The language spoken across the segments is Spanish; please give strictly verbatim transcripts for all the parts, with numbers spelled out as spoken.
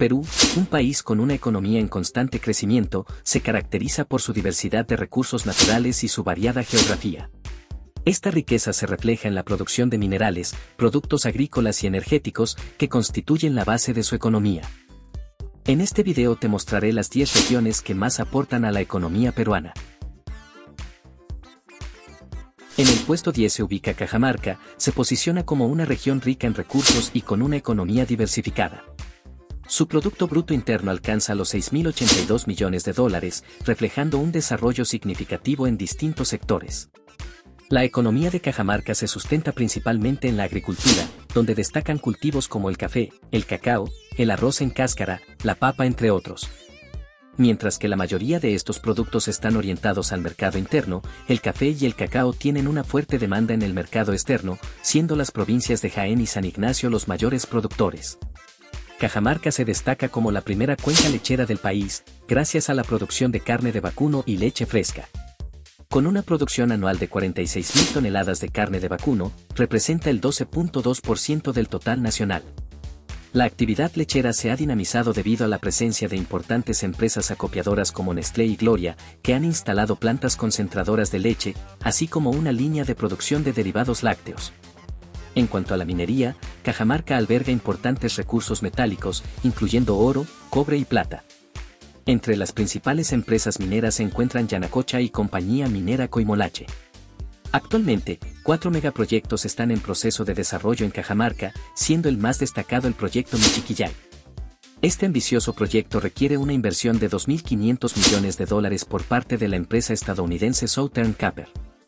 Perú, un país con una economía en constante crecimiento, se caracteriza por su diversidad de recursos naturales y su variada geografía. Esta riqueza se refleja en la producción de minerales, productos agrícolas y energéticos que constituyen la base de su economía. En este video te mostraré las diez regiones que más aportan a la economía peruana. En el puesto diez se ubica Cajamarca, se posiciona como una región rica en recursos y con una economía diversificada. Su Producto Bruto Interno alcanza los seis mil ochenta y dos millones de dólares, reflejando un desarrollo significativo en distintos sectores. La economía de Cajamarca se sustenta principalmente en la agricultura, donde destacan cultivos como el café, el cacao, el arroz en cáscara, la papa entre otros. Mientras que la mayoría de estos productos están orientados al mercado interno, el café y el cacao tienen una fuerte demanda en el mercado externo, siendo las provincias de Jaén y San Ignacio los mayores productores. Cajamarca se destaca como la primera cuenca lechera del país, gracias a la producción de carne de vacuno y leche fresca. Con una producción anual de cuarenta y seis mil toneladas de carne de vacuno, representa el doce punto dos por ciento del total nacional. La actividad lechera se ha dinamizado debido a la presencia de importantes empresas acopiadoras como Nestlé y Gloria, que han instalado plantas concentradoras de leche, así como una línea de producción de derivados lácteos. En cuanto a la minería, Cajamarca alberga importantes recursos metálicos, incluyendo oro, cobre y plata. Entre las principales empresas mineras se encuentran Yanacocha y Compañía Minera Coimolache. Actualmente, cuatro megaproyectos están en proceso de desarrollo en Cajamarca, siendo el más destacado el proyecto Michiquillay. Este ambicioso proyecto requiere una inversión de dos mil quinientos millones de dólares por parte de la empresa estadounidense Southern Copper.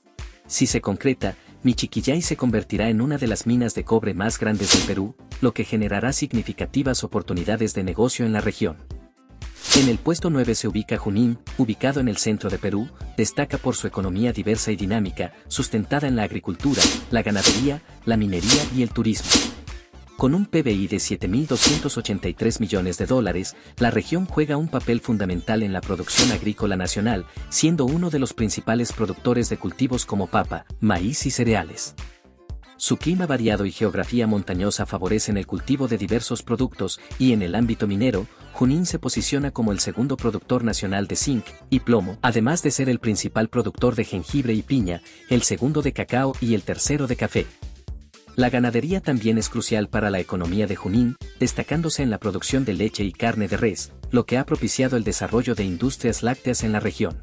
Si se concreta, Michiquillay se convertirá en una de las minas de cobre más grandes del Perú, lo que generará significativas oportunidades de negocio en la región. En el puesto nueve se ubica Junín, ubicado en el centro de Perú, destaca por su economía diversa y dinámica, sustentada en la agricultura, la ganadería, la minería y el turismo. Con un P B I de siete mil doscientos ochenta y tres millones de dólares, la región juega un papel fundamental en la producción agrícola nacional, siendo uno de los principales productores de cultivos como papa, maíz y cereales. Su clima variado y geografía montañosa favorecen el cultivo de diversos productos y en el ámbito minero, Junín se posiciona como el segundo productor nacional de zinc y plomo, además de ser el principal productor de jengibre y piña, el segundo de cacao y el tercero de café. La ganadería también es crucial para la economía de Junín, destacándose en la producción de leche y carne de res, lo que ha propiciado el desarrollo de industrias lácteas en la región.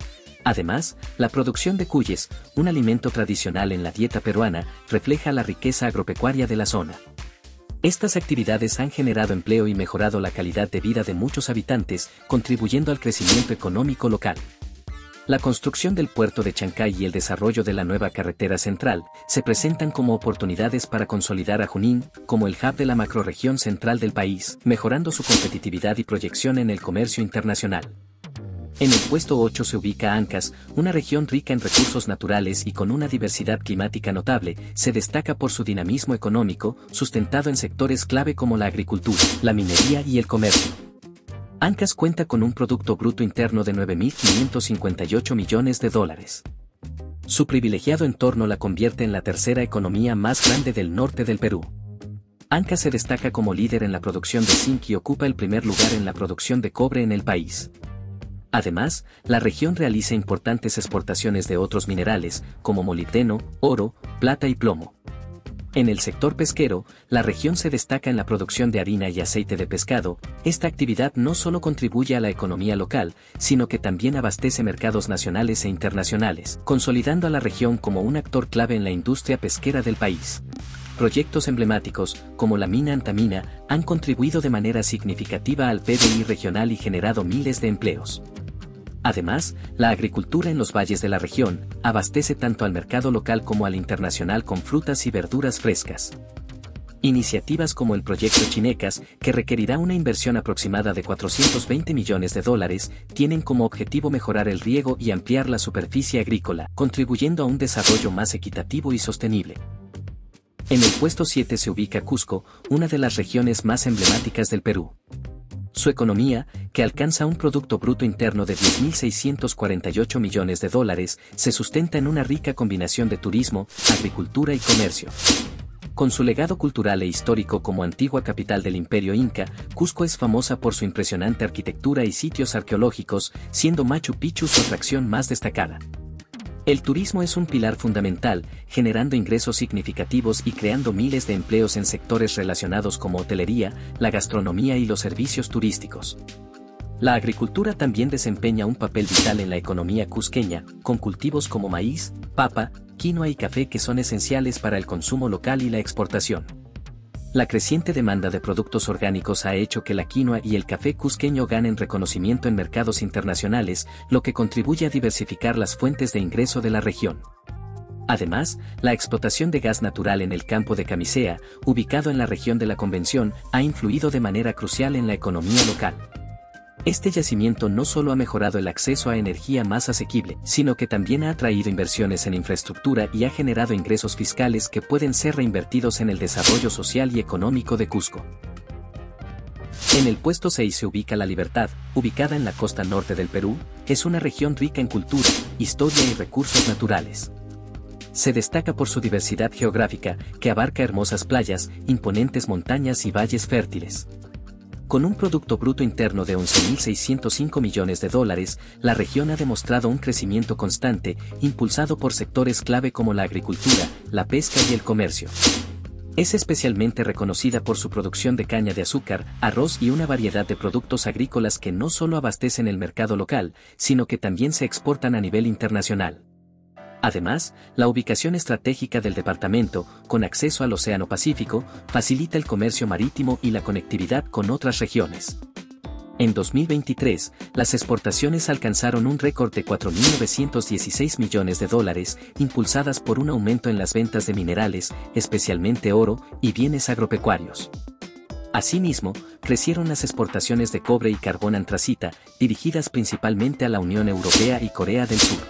Además, la producción de cuyes, un alimento tradicional en la dieta peruana, refleja la riqueza agropecuaria de la zona. Estas actividades han generado empleo y mejorado la calidad de vida de muchos habitantes, contribuyendo al crecimiento económico local. La construcción del puerto de Chancay y el desarrollo de la nueva carretera central se presentan como oportunidades para consolidar a Junín como el hub de la macrorregión central del país, mejorando su competitividad y proyección en el comercio internacional. En el puesto ocho se ubica Ancash, una región rica en recursos naturales y con una diversidad climática notable, se destaca por su dinamismo económico, sustentado en sectores clave como la agricultura, la minería y el comercio. Ancash cuenta con un Producto Bruto Interno de nueve mil quinientos cincuenta y ocho millones de dólares. Su privilegiado entorno la convierte en la tercera economía más grande del norte del Perú. Ancash se destaca como líder en la producción de zinc y ocupa el primer lugar en la producción de cobre en el país. Además, la región realiza importantes exportaciones de otros minerales, como molibdeno, oro, plata y plomo. En el sector pesquero, la región se destaca en la producción de harina y aceite de pescado. Esta actividad no solo contribuye a la economía local, sino que también abastece mercados nacionales e internacionales, consolidando a la región como un actor clave en la industria pesquera del país. Proyectos emblemáticos, como la mina Antamina, han contribuido de manera significativa al P B I regional y generado miles de empleos. Además, la agricultura en los valles de la región abastece tanto al mercado local como al internacional con frutas y verduras frescas. Iniciativas como el proyecto Chinecas, que requerirá una inversión aproximada de cuatrocientos veinte millones de dólares, tienen como objetivo mejorar el riego y ampliar la superficie agrícola, contribuyendo a un desarrollo más equitativo y sostenible. En el puesto siete se ubica Cusco, una de las regiones más emblemáticas del Perú. Su economía, que alcanza un Producto Bruto Interno de diez mil seiscientos cuarenta y ocho millones de dólares, se sustenta en una rica combinación de turismo, agricultura y comercio. Con su legado cultural e histórico como antigua capital del Imperio Inca, Cusco es famosa por su impresionante arquitectura y sitios arqueológicos, siendo Machu Picchu su atracción más destacada. El turismo es un pilar fundamental, generando ingresos significativos y creando miles de empleos en sectores relacionados como hotelería, la gastronomía y los servicios turísticos. La agricultura también desempeña un papel vital en la economía cusqueña, con cultivos como maíz, papa, quinoa y café que son esenciales para el consumo local y la exportación. La creciente demanda de productos orgánicos ha hecho que la quinoa y el café cusqueño ganen reconocimiento en mercados internacionales, lo que contribuye a diversificar las fuentes de ingreso de la región. Además, la explotación de gas natural en el campo de Camisea, ubicado en la región de la Convención, ha influido de manera crucial en la economía local. Este yacimiento no solo ha mejorado el acceso a energía más asequible, sino que también ha atraído inversiones en infraestructura y ha generado ingresos fiscales que pueden ser reinvertidos en el desarrollo social y económico de Cusco. En el puesto seis se ubica La Libertad, ubicada en la costa norte del Perú, es una región rica en cultura, historia y recursos naturales. Se destaca por su diversidad geográfica, que abarca hermosas playas, imponentes montañas y valles fértiles. Con un Producto Bruto Interno de once mil seiscientos cinco millones de dólares, la región ha demostrado un crecimiento constante, impulsado por sectores clave como la agricultura, la pesca y el comercio. Es especialmente reconocida por su producción de caña de azúcar, arroz y una variedad de productos agrícolas que no solo abastecen el mercado local, sino que también se exportan a nivel internacional. Además, la ubicación estratégica del departamento, con acceso al Océano Pacífico, facilita el comercio marítimo y la conectividad con otras regiones. En dos mil veintitrés, las exportaciones alcanzaron un récord de cuatro mil novecientos dieciséis millones de dólares, impulsadas por un aumento en las ventas de minerales, especialmente oro, y bienes agropecuarios. Asimismo, crecieron las exportaciones de cobre y carbón antracita, dirigidas principalmente a la Unión Europea y Corea del Sur.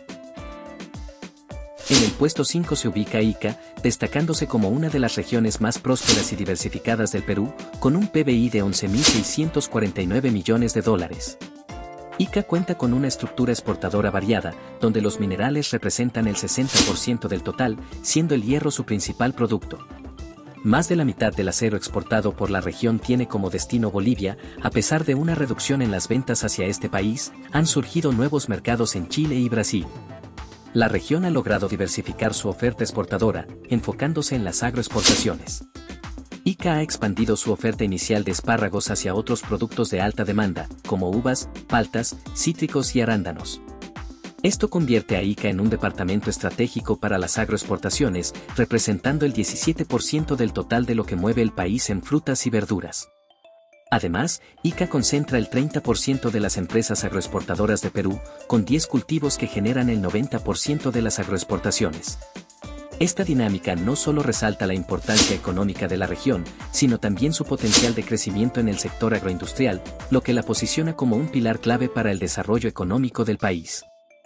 En el puesto cinco se ubica Ica, destacándose como una de las regiones más prósperas y diversificadas del Perú, con un P B I de once mil seiscientos cuarenta y nueve millones de dólares. Ica cuenta con una estructura exportadora variada, donde los minerales representan el sesenta por ciento del total, siendo el hierro su principal producto. Más de la mitad del acero exportado por la región tiene como destino Bolivia. A pesar de una reducción en las ventas hacia este país, han surgido nuevos mercados en Chile y Brasil. La región ha logrado diversificar su oferta exportadora, enfocándose en las agroexportaciones. Ica ha expandido su oferta inicial de espárragos hacia otros productos de alta demanda, como uvas, paltas, cítricos y arándanos. Esto convierte a Ica en un departamento estratégico para las agroexportaciones, representando el diecisiete por ciento del total de lo que mueve el país en frutas y verduras. Además, Ica concentra el treinta por ciento de las empresas agroexportadoras de Perú, con diez cultivos que generan el noventa por ciento de las agroexportaciones. Esta dinámica no solo resalta la importancia económica de la región, sino también su potencial de crecimiento en el sector agroindustrial, lo que la posiciona como un pilar clave para el desarrollo económico del país.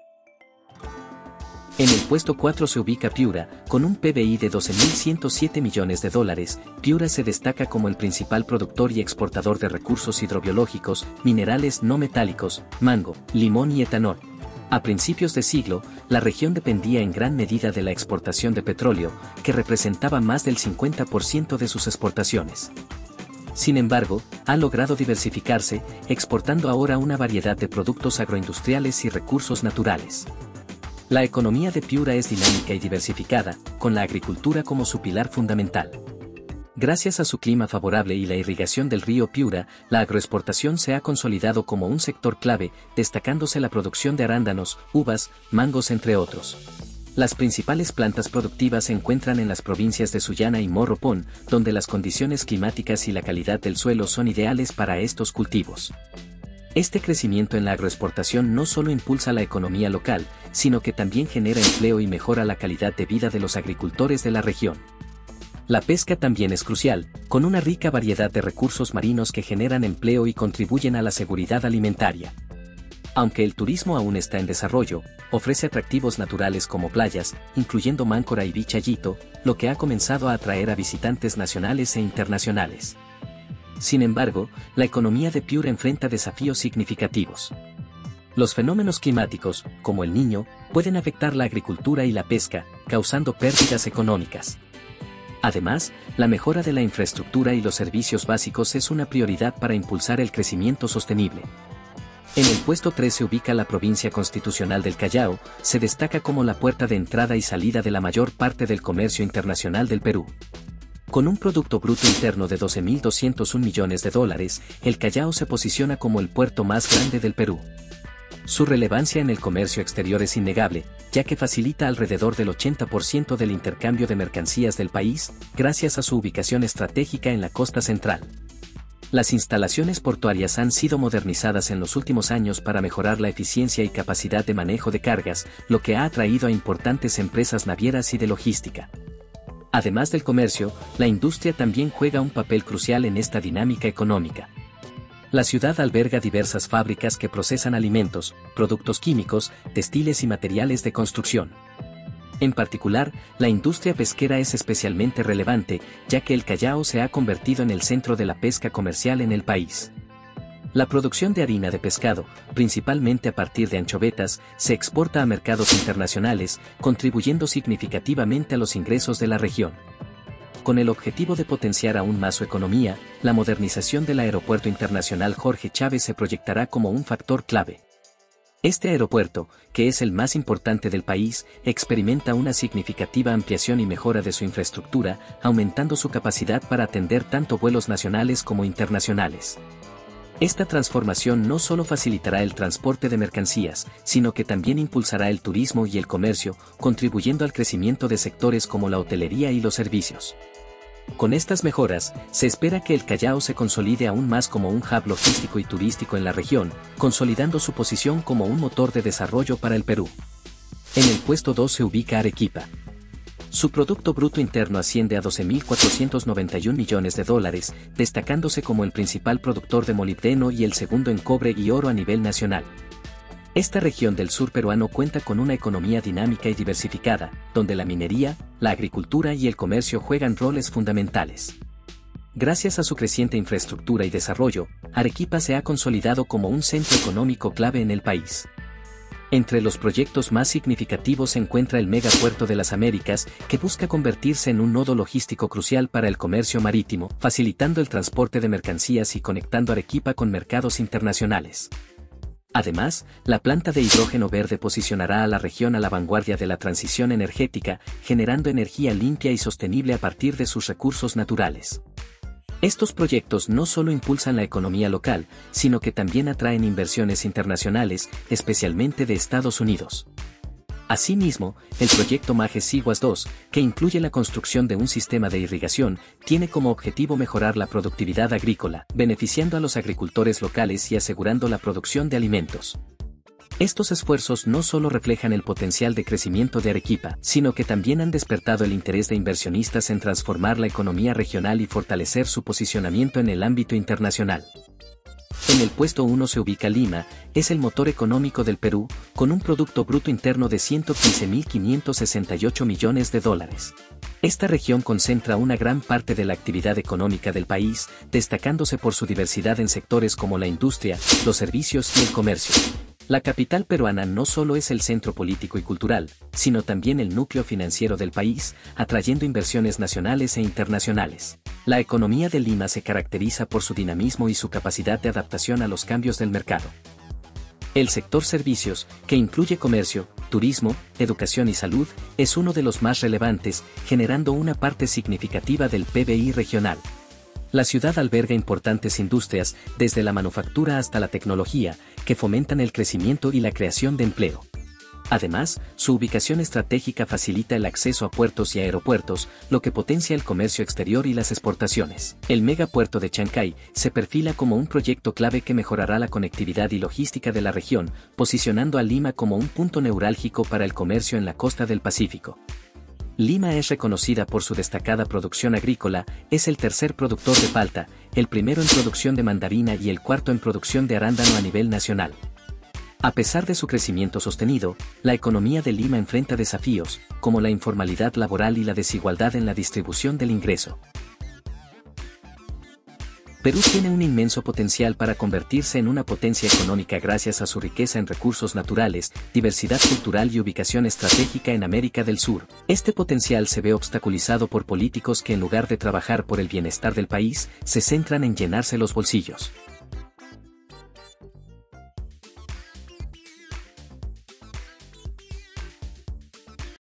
En el puesto cuatro se ubica Piura, con un P B I de doce mil ciento siete millones de dólares. Piura se destaca como el principal productor y exportador de recursos hidrobiológicos, minerales no metálicos, mango, limón y etanol. A principios de siglo, la región dependía en gran medida de la exportación de petróleo, que representaba más del cincuenta por ciento de sus exportaciones. Sin embargo, ha logrado diversificarse, exportando ahora una variedad de productos agroindustriales y recursos naturales. La economía de Piura es dinámica y diversificada, con la agricultura como su pilar fundamental. Gracias a su clima favorable y la irrigación del río Piura, la agroexportación se ha consolidado como un sector clave, destacándose la producción de arándanos, uvas, mangos entre otros. Las principales plantas productivas se encuentran en las provincias de Sullana y Morropón, donde las condiciones climáticas y la calidad del suelo son ideales para estos cultivos. Este crecimiento en la agroexportación no solo impulsa la economía local, sino que también genera empleo y mejora la calidad de vida de los agricultores de la región. La pesca también es crucial, con una rica variedad de recursos marinos que generan empleo y contribuyen a la seguridad alimentaria. Aunque el turismo aún está en desarrollo, ofrece atractivos naturales como playas, incluyendo Máncora y Vichayito, lo que ha comenzado a atraer a visitantes nacionales e internacionales. Sin embargo, la economía de Piura enfrenta desafíos significativos. Los fenómenos climáticos, como el Niño, pueden afectar la agricultura y la pesca, causando pérdidas económicas. Además, la mejora de la infraestructura y los servicios básicos es una prioridad para impulsar el crecimiento sostenible. En el puesto tres se ubica la provincia constitucional del Callao, se destaca como la puerta de entrada y salida de la mayor parte del comercio internacional del Perú. Con un Producto Bruto Interno de doce mil doscientos un millones de dólares, el Callao se posiciona como el puerto más grande del Perú. Su relevancia en el comercio exterior es innegable, ya que facilita alrededor del ochenta por ciento del intercambio de mercancías del país, gracias a su ubicación estratégica en la costa central. Las instalaciones portuarias han sido modernizadas en los últimos años para mejorar la eficiencia y capacidad de manejo de cargas, lo que ha atraído a importantes empresas navieras y de logística. Además del comercio, la industria también juega un papel crucial en esta dinámica económica. La ciudad alberga diversas fábricas que procesan alimentos, productos químicos, textiles y materiales de construcción. En particular, la industria pesquera es especialmente relevante, ya que el Callao se ha convertido en el centro de la pesca comercial en el país. La producción de harina de pescado, principalmente a partir de anchovetas, se exporta a mercados internacionales, contribuyendo significativamente a los ingresos de la región. Con el objetivo de potenciar aún más su economía, la modernización del Aeropuerto Internacional Jorge Chávez se proyectará como un factor clave. Este aeropuerto, que es el más importante del país, experimenta una significativa ampliación y mejora de su infraestructura, aumentando su capacidad para atender tanto vuelos nacionales como internacionales. Esta transformación no solo facilitará el transporte de mercancías, sino que también impulsará el turismo y el comercio, contribuyendo al crecimiento de sectores como la hotelería y los servicios. Con estas mejoras, se espera que el Callao se consolide aún más como un hub logístico y turístico en la región, consolidando su posición como un motor de desarrollo para el Perú. En el puesto dos se ubica Arequipa. Su Producto Bruto Interno asciende a doce mil cuatrocientos noventa y un millones de dólares, destacándose como el principal productor de molibdeno y el segundo en cobre y oro a nivel nacional. Esta región del sur peruano cuenta con una economía dinámica y diversificada, donde la minería, la agricultura y el comercio juegan roles fundamentales. Gracias a su creciente infraestructura y desarrollo, Arequipa se ha consolidado como un centro económico clave en el país. Entre los proyectos más significativos se encuentra el Megapuerto de las Américas, que busca convertirse en un nodo logístico crucial para el comercio marítimo, facilitando el transporte de mercancías y conectando Arequipa con mercados internacionales. Además, la planta de hidrógeno verde posicionará a la región a la vanguardia de la transición energética, generando energía limpia y sostenible a partir de sus recursos naturales. Estos proyectos no solo impulsan la economía local, sino que también atraen inversiones internacionales, especialmente de Estados Unidos. Asimismo, el proyecto Majes Siguas dos, que incluye la construcción de un sistema de irrigación, tiene como objetivo mejorar la productividad agrícola, beneficiando a los agricultores locales y asegurando la producción de alimentos. Estos esfuerzos no solo reflejan el potencial de crecimiento de Arequipa, sino que también han despertado el interés de inversionistas en transformar la economía regional y fortalecer su posicionamiento en el ámbito internacional. En el puesto uno se ubica Lima, es el motor económico del Perú, con un Producto Bruto Interno de ciento quince mil quinientos sesenta y ocho millones de dólares. Esta región concentra una gran parte de la actividad económica del país, destacándose por su diversidad en sectores como la industria, los servicios y el comercio. La capital peruana no solo es el centro político y cultural, sino también el núcleo financiero del país, atrayendo inversiones nacionales e internacionales. La economía de Lima se caracteriza por su dinamismo y su capacidad de adaptación a los cambios del mercado. El sector servicios, que incluye comercio, turismo, educación y salud, es uno de los más relevantes, generando una parte significativa del P B I regional. La ciudad alberga importantes industrias, desde la manufactura hasta la tecnología, que fomentan el crecimiento y la creación de empleo. Además, su ubicación estratégica facilita el acceso a puertos y aeropuertos, lo que potencia el comercio exterior y las exportaciones. El megapuerto de Chancay se perfila como un proyecto clave que mejorará la conectividad y logística de la región, posicionando a Lima como un punto neurálgico para el comercio en la costa del Pacífico. Lima es reconocida por su destacada producción agrícola, es el tercer productor de palta, el primero en producción de mandarina y el cuarto en producción de arándano a nivel nacional. A pesar de su crecimiento sostenido, la economía de Lima enfrenta desafíos, como la informalidad laboral y la desigualdad en la distribución del ingreso. Perú tiene un inmenso potencial para convertirse en una potencia económica gracias a su riqueza en recursos naturales, diversidad cultural y ubicación estratégica en América del Sur. Este potencial se ve obstaculizado por políticos que en lugar de trabajar por el bienestar del país, se centran en llenarse los bolsillos.